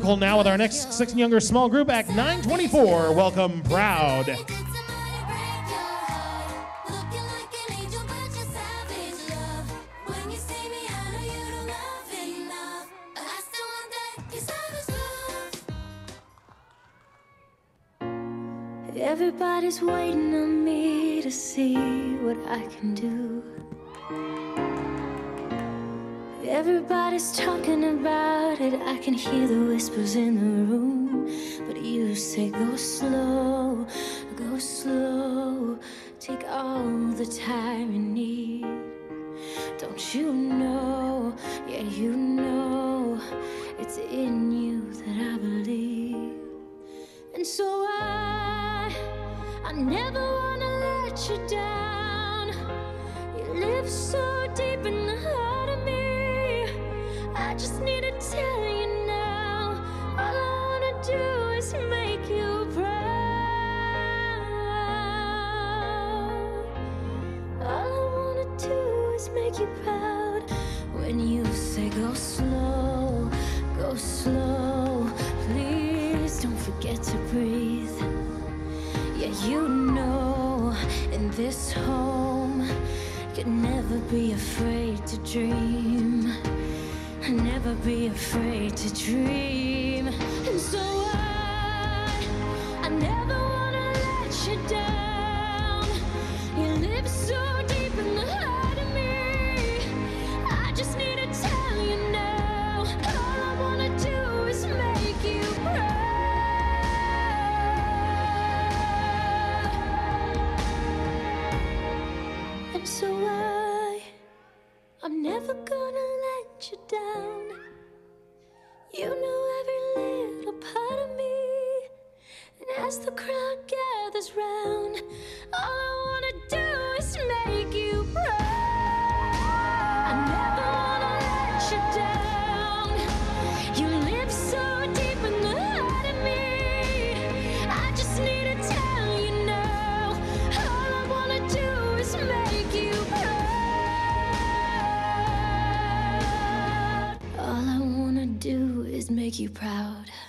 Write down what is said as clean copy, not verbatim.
circle now with our next 6 and younger small group, Act 924. Welcome, Proud. Everybody's waiting on me to see what I can do. Everybody's talking about it, I can hear the whispers in the room. But you say go slow, take all the time you need. Don't you know, yeah you know, it's in you that I believe. And so I never wanna let you down. You live so deep in the heart of me. I just need to tell you now, all I wanna do is make you proud. All I wanna do is make you proud. When you say go slow, please don't forget to breathe. Yeah, you know, in this home, you'd never be afraid to dream. Never be afraid to dream. And so I never wanna let you down. You live so deep in the heart of me. I just need to tell you now, all I wanna do is make you proud. And so I'm never gonna let you down. You know every little part of me. And as the crowd gathers round, all I wanna do is make you proud. I never wanna let you down. You live so deep in the heart of me. I just need to tell you now, all I wanna do is make you proud. All I wanna do is make you proud.